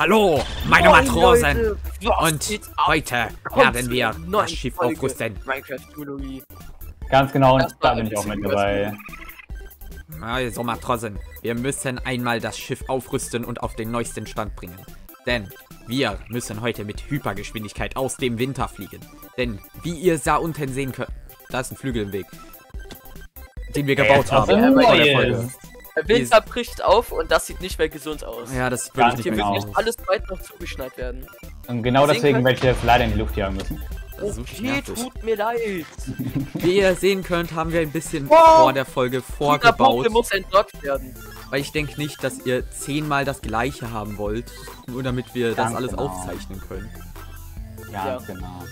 Hallo, meine Matrosen! Leute, was Und geht ab? heute Kommt werden zu wir einer neuen das Schiff Folge aufrüsten. Minecraft-Mythologie. Ganz genau, und Das da war bin ein ich auch mit bisschen dabei. Also Matrosen, wir müssen einmal das Schiff aufrüsten und auf den neuesten Stand bringen. Denn wir müssen heute mit Hypergeschwindigkeit aus dem Winter fliegen. Denn wie ihr da unten sehen könnt, da ist ein Flügel im Weg, den wir gebaut was haben. denn vor der Neues? Folge. Der Winter bricht auf und das sieht nicht mehr gesund aus. Ja, das sieht Ganz wirklich Hier nicht wird mehr genau. nicht aus. alles bald noch zugeschneit werden. Und genau Sehen deswegen könnt- werde ich jetzt leider in die Luft jagen müssen. Das ist wirklich Okay, nervig. tut mir leid. Wie ihr sehen könnt, haben wir ein bisschen vor der Folge Dieser vorgebaut. Punkte muss entsorgt werden. Weil ich denke nicht, dass ihr 10-mal das gleiche haben wollt. Nur damit wir das Ganz alles genau. aufzeichnen können. Ganz genau.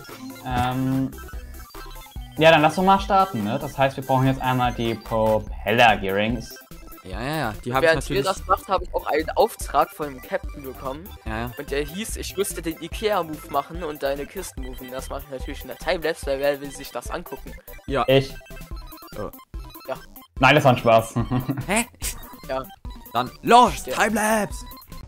Ja, dann lass uns mal starten, ne? Das heißt, wir brauchen jetzt einmal die Propeller-Gearings. Ja. Die habe ich Während wir natürlich. das macht, habe ich auch einen Auftrag von dem Captain bekommen. Ja. Und der hieß, ich müsste den Ikea-Move machen und deine Kisten moven. Das mache ich natürlich in der Timelapse, weil wer will sich das angucken? Ja. Ich. Oh. Ja. Nein, das war ein Spaß. Hä? Ja. Dann los! Ja. Timelapse!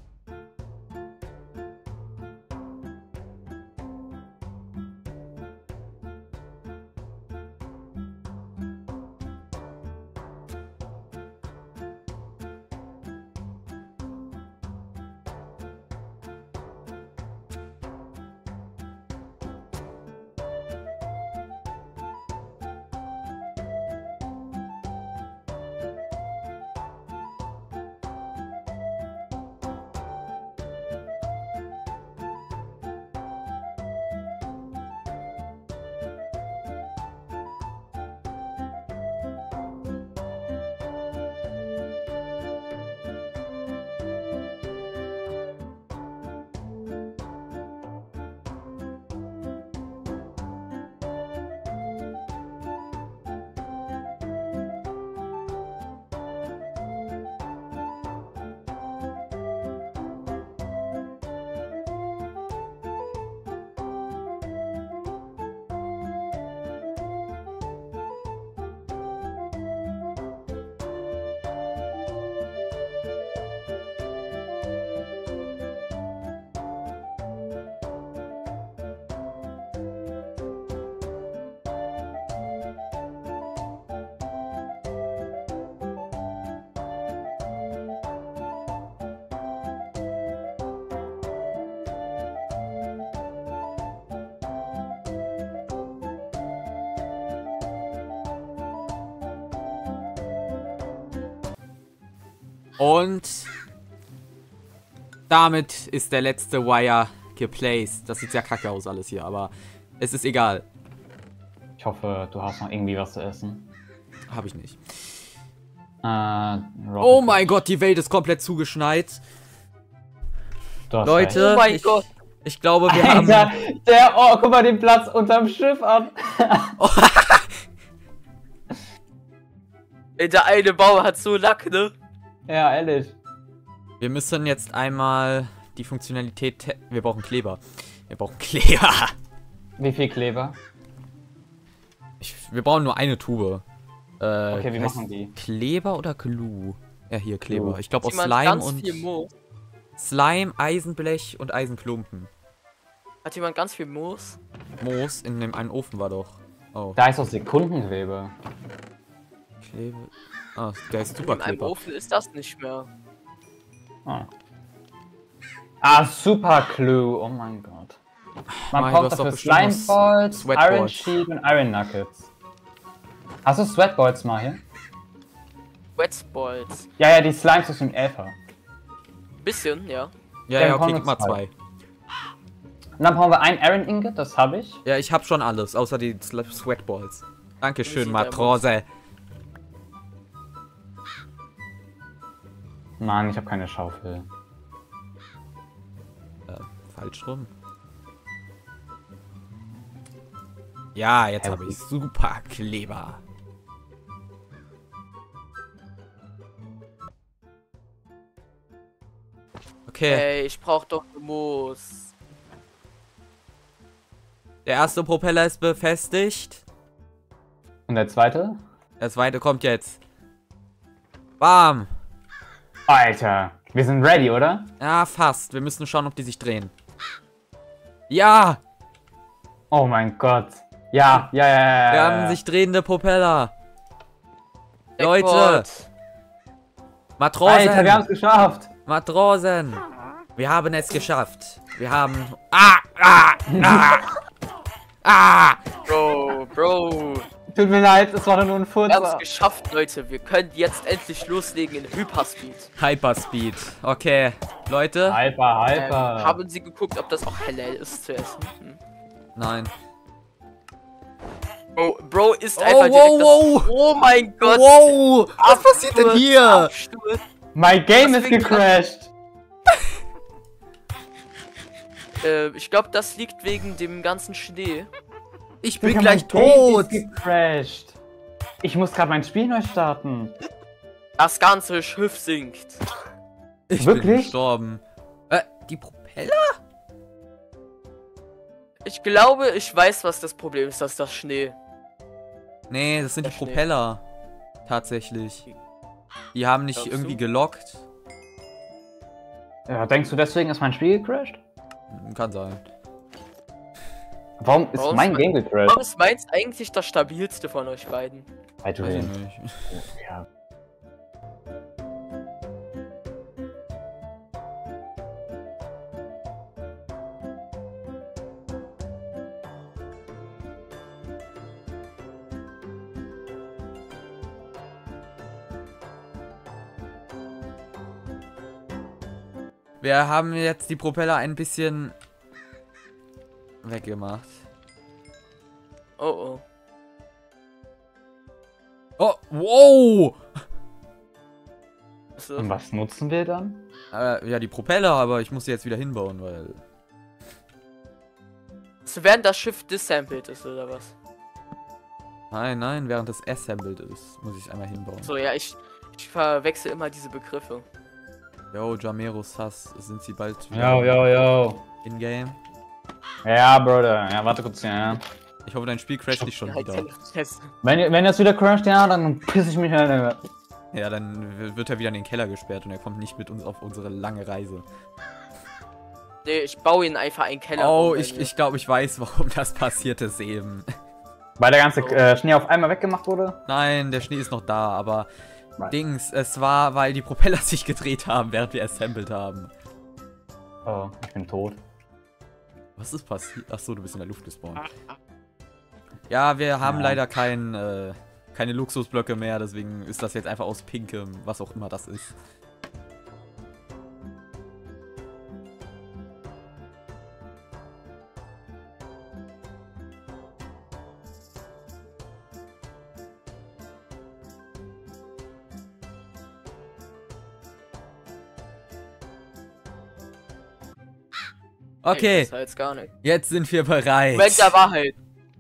Und damit ist der letzte Wire geplaced. Das sieht sehr kacke aus alles hier, aber es ist egal. Ich hoffe, du hast noch irgendwie was zu essen. Habe ich nicht. Rotten Oh mein Gott, die Welt ist komplett zugeschneit. Du hast Leute, Oh mein Gott. ich glaube, wir recht. haben... Alter, oh, guck mal den Platz unterm Schiff an. Ey, der eine Bauer hat so Lack, ne? Ja, ehrlich. Wir müssen jetzt einmal die Funktionalität... Wir brauchen Kleber. Wir brauchen Kleber. Wie viel Kleber? Wir brauchen nur eine Tube. Okay, wie heißt machen die? Kleber oder Glue? Ja, hier, Kleber. Glue. Ich glaube aus Jemand Slime ganz und... viel Moos. Slime, Eisenblech und Eisenklumpen. Hat jemand ganz viel Moos? Moos in dem einen Ofen war doch. Oh, Da ist doch Sekundengräbe. Klebe... Ah, der ist In einem Superkleber. Ofen ist das nicht mehr. Super Clue. Oh mein Gott. Man Mein, du braucht hast doch dafür bestimmt Slime noch Balls, Sweatballs. Iron Sheet und Iron Nuggets. Hast du Sweatballs mal hier? Wetballs. Ja, die Slimes aus dem Elfer. Bisschen, ja. Ja, Dann ja, okay, brauchen wir gib mal zwei. 2. Und dann brauchen wir ein Iron Ingot, das habe ich. Ja, ich hab schon alles, außer die Sweatballs. Dankeschön, sieht der Matrose. Mann, ich habe keine Schaufel. Falsch rum. Ja, jetzt habe ich Superkleber. Okay, Ey, ich brauch doch Moos. der erste Propeller ist befestigt. Und der zweite? Der zweite kommt jetzt. Bam! Alter, Wir sind ready, oder? Ja, fast. Wir müssen schauen, ob die sich drehen. Ja! Oh mein Gott. Ja. Wir haben sich drehende Propeller. Leute! Backboard. Matrosen! Alter, wir haben es geschafft. Matrosen! Wir haben es geschafft. Wir haben... Bro. Tut mir leid, es war nur ein Wir haben es Furz. geschafft, Leute. Wir können jetzt endlich loslegen in Hyperspeed. Hyperspeed. Okay, Leute. Hyper. Haben Sie geguckt, ob das auch halal ist zu essen? Nein. Bro ist einfach direkt das... Oh mein Gott. Wow! Was passiert denn hier? Absturz. Mein Game ist Deswegen- gecrashed. Ich glaube, das liegt wegen dem ganzen Schnee. Ich bin Digga, gleich mein Game tot. ist gecrashed. Ich muss gerade mein Spiel neu starten. Das ganze Schiff sinkt. Ich bin Wirklich? gestorben. Die Propeller? Ich glaube, ich weiß, was das Problem ist. Das ist das Schnee. Nee, das sind die Der Schnee. Propeller. Tatsächlich. Die haben nicht Glaubst irgendwie du? gelockt. Ja, denkst du deswegen ist mein Spiel gecrashed? Kann sein. Warum ist Warum mein ist Game gecrashed? Warum ist meins eigentlich das stabilste von euch beiden? Weiß Weiß ich nicht. Ja. Wir haben jetzt die Propeller ein bisschen weggemacht. Oh. Oh, wow! So. Und was nutzen wir dann? Ja, die Propeller, aber ich muss sie jetzt wieder hinbauen, weil... So, während das Schiff dissampled ist, oder was? Nein, während es assembled ist, muss ich es einmal hinbauen. So, ja, ich verwechsel immer diese Begriffe. Yo, Jamero Sass, sind sie bald wieder Yo. in-game? Ja, Bruder. Ja, warte kurz, ja. Ich hoffe, dein Spiel crasht nicht schon wieder. Wenn das wieder crasht, ja, dann piss ich mich halt. Ja, dann wird er wieder in den Keller gesperrt und er kommt nicht mit uns auf unsere lange Reise. Nee, ich baue ihn einfach einen Keller. Oh, um, ich glaube, ich weiß, warum das passiert ist eben. Weil der ganze Schnee auf einmal weggemacht wurde? Nein, der Schnee ist noch da, aber Nein. Dings, es war, weil die Propeller sich gedreht haben, während wir assembled haben. Oh, ich bin tot. Was ist passiert? Achso, du bist in der Luft gespawnt. Ja, wir haben Ja. leider keine Luxusblöcke mehr, deswegen ist das jetzt einfach aus pinkem, was auch immer das ist. Okay, Das war jetzt gar nicht. jetzt sind wir bereit. Moment der Wahrheit.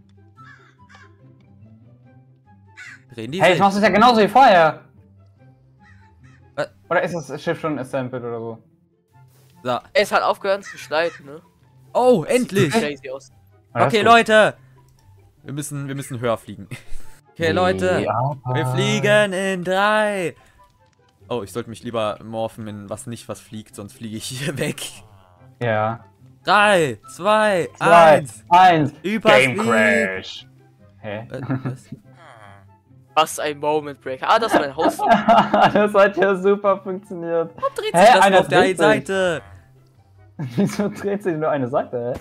Drehen die Hey, ich sich? mach's ja genauso wie vorher. Was? Oder ist das Schiff schon assembled oder so? So. Es hat aufgehört zu schneiden, ne? Oh, endlich! Sieht crazy aus. Oder Okay, ist gut. Leute! Wir müssen höher fliegen. Okay, Leute! Ja, Wir fliegen in 3! Oh, ich sollte mich lieber morphen in was fliegt, sonst fliege ich hier weg. Ja. 3, 2, 2, 1. Überspeed! Game Crash. Hä? Was? Was ein Moment Breaker. Ah, das ist mein Haus. Das hat ja super funktioniert. Warum dreht Hä? sich das Einer nur auf der einen dreht sich. Seite? Wieso dreht sich nur eine Seite, hä?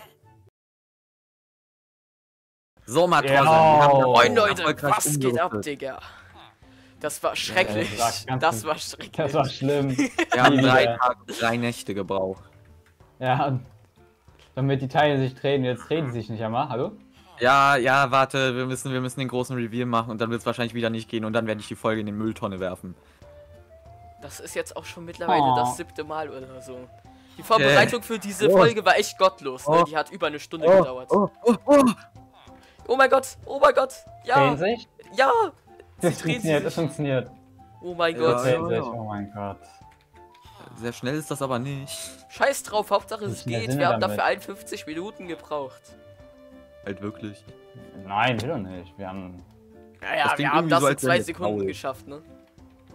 So, Matrosen, Ja. wir haben das Moin Leute, erfolgreich was geht ab, umgerüstet. Digga? Das war schrecklich. das war Das war schrecklich. Das war schlimm. Wir haben Nie 3 wieder. Tage, 3 Nächte gebraucht. Ja, damit die Teile sich drehen. Jetzt drehen die sich nicht einmal. Hallo? Ja, warte, wir müssen den großen Reveal machen und dann wird es wahrscheinlich wieder nicht gehen und dann werde ich die Folge in den Mülltonne werfen. Das ist jetzt auch schon mittlerweile Oh. das 7. Mal oder so. Die Vorbereitung für diese Folge war echt gottlos. Ne? Die hat über eine Stunde gedauert. Oh mein Gott, oh mein Gott. Ja, Drehen sich? ja. Das Sie drehen funktioniert, das sich. funktioniert. Oh mein Ja, Gott. Das drehen sich. ja. Oh mein Gott. Sehr schnell ist das aber nicht. Scheiß drauf, Hauptsache es Wie schnell geht. sind Wir wir haben damit? dafür 51 Minuten gebraucht. Halt wirklich. Nein, will doch nicht. Wir haben. Ja, Das klingt wir haben irgendwie das so, in als wären 2 wir Sekunden faul. geschafft, ne?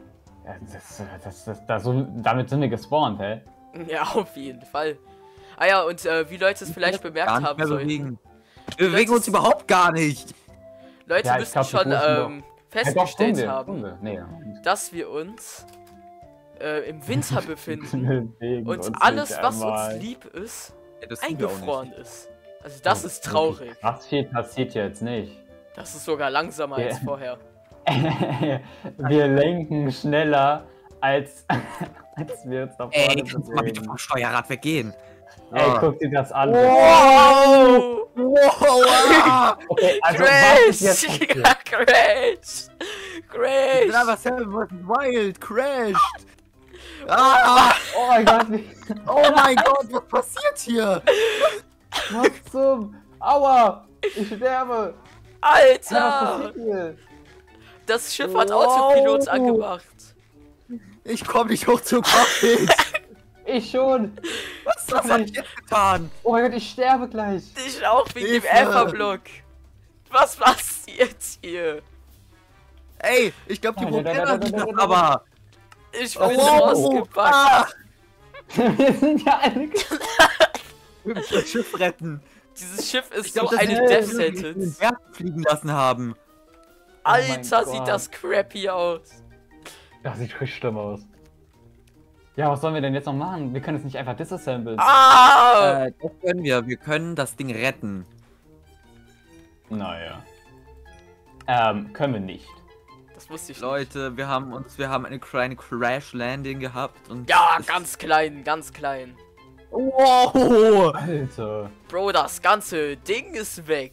Damit sind wir gespawnt, hä? Ja, auf jeden Fall. Ah ja, und wie Leute es vielleicht bemerkt haben sollten. Wir bewegen uns überhaupt gar nicht. Leute Ja, müssen schon festgestellt haben, Nee. dass wir uns im Winter befinden und alles, was uns lieb ist, eingefroren ist. Also das ist traurig. Was viel passiert jetzt nicht. Das ist sogar langsamer als vorher. Wir lenken schneller, als wir uns da vorne Ey, kannst du mal bitte vom Steuerrad weggehen? Ey, guck dir das an. Wow! Wow! Okay, also was Crash! ist jetzt passiert? Crash! Crash! Aber Seven vs. Wild crashed! Ah! Oh mein Gott, Oh mein Gott, was passiert hier? was zum... Aua! Ich sterbe! Was Alter! passiert hier? Das Schiff hat Autopilots angemacht. Ich komme nicht hoch zum Cockpit. Ich schon! Was hab ich jetzt getan? Oh mein Gott, ich sterbe gleich! Ich auch wegen dem Hilfe. Alpha-Block. Was passiert hier? Ey, ich glaube, die Propeller sind das aber. Ich bin rausgepackt. Wir sind ja alle... Wir müssen das Schiff retten. Dieses Schiff ist Ich glaub, so das eine ist Death die den Sentence. Berg fliegen lassen haben. Alter, Gott. sieht das crappy aus. Das sieht richtig schlimm aus. Ja, was sollen wir denn jetzt noch machen? Wir können es nicht einfach disassemblen. Ah! Das können wir. Wir können das Ding retten. Naja. Können wir nicht. Das wusste ich nicht. Leute, wir haben eine kleine Crash Landing gehabt und. Ja, ganz klein, ganz klein. Wow! Alter. Bro, das ganze Ding ist weg.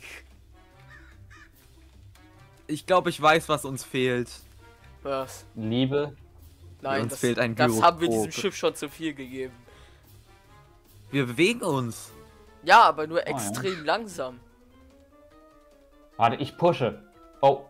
Ich glaube, ich weiß, was uns fehlt. Was? Liebe. Nein, Uns fehlt ein das haben wir Gyroskop. diesem Schiff schon zu viel gegeben. Wir bewegen uns. Ja, aber nur ja. extrem langsam. Warte, ich pushe. Oh.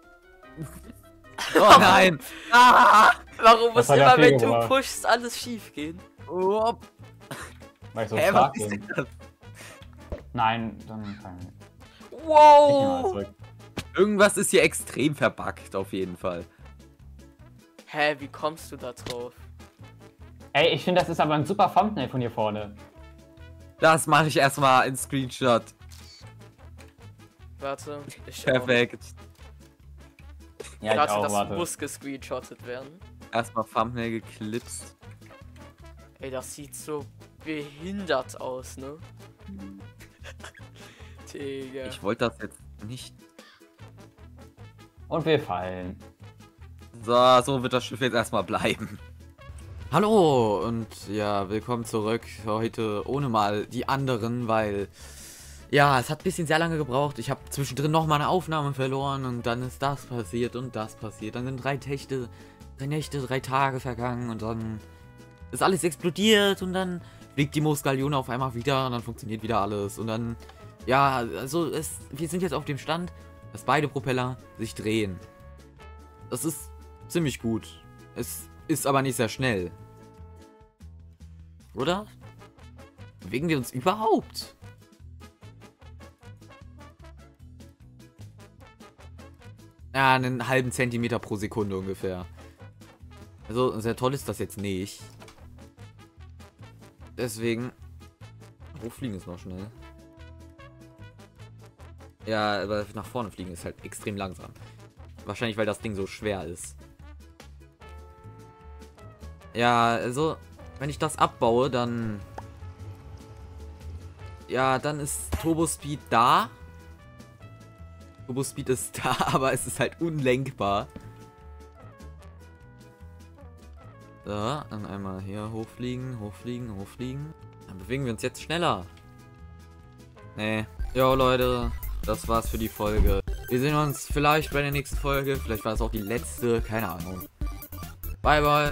Oh nein! Ah! Warum muss Das hat immer, ja viel wenn du gebracht. pushst, alles schief gehen? Oh. Weil ich so Hä, stark was ist bin. denn das? Nein, dann kann ich nicht. Ich nehme Wow! alles zurück. Irgendwas ist hier extrem verbuggt, auf jeden Fall. Hä, wie kommst du da drauf? Ey, ich finde, das ist aber ein super Thumbnail von hier vorne. Das mache ich erstmal in Screenshot. Warte, ich Perfekt. Ja, ich Warte, auch, das warte. muss gescreenshottet werden. Erstmal Thumbnail geklipst. Ey, das sieht so behindert aus, ne? Digga. Ich wollte das jetzt nicht. Und wir fallen. So wird das Schiff jetzt erstmal bleiben. Hallo und ja, willkommen zurück. Heute ohne mal die anderen, weil ja, es hat ein bisschen sehr lange gebraucht. Ich habe zwischendrin noch mal eine Aufnahme verloren und dann ist das passiert und das passiert. Dann sind 3 Nächte, 3 Tage vergangen und dann ist alles explodiert und dann fliegt die Moosgalione auf einmal wieder und dann funktioniert wieder alles und dann ja, also wir sind jetzt auf dem Stand, dass beide Propeller sich drehen. Das ist ziemlich gut. Es ist aber nicht sehr schnell. Oder? Bewegen wir uns überhaupt? Ja, einen halben Zentimeter pro Sekunde ungefähr. Also, sehr toll ist das jetzt nicht. Deswegen... Hochfliegen ist noch schnell. Ja, aber nach vorne fliegen ist halt extrem langsam. Wahrscheinlich, weil das Ding so schwer ist. Ja, also, wenn ich das abbaue, dann... Ja, dann ist Turbo Speed da. Turbo Speed ist da, aber es ist halt unlenkbar. So, dann einmal hier hochfliegen, hochfliegen, hochfliegen. Dann bewegen wir uns jetzt schneller. Nee. Jo, Leute, das war's für die Folge. Wir sehen uns vielleicht bei der nächsten Folge. Vielleicht war es auch die letzte, keine Ahnung. Bye, bye.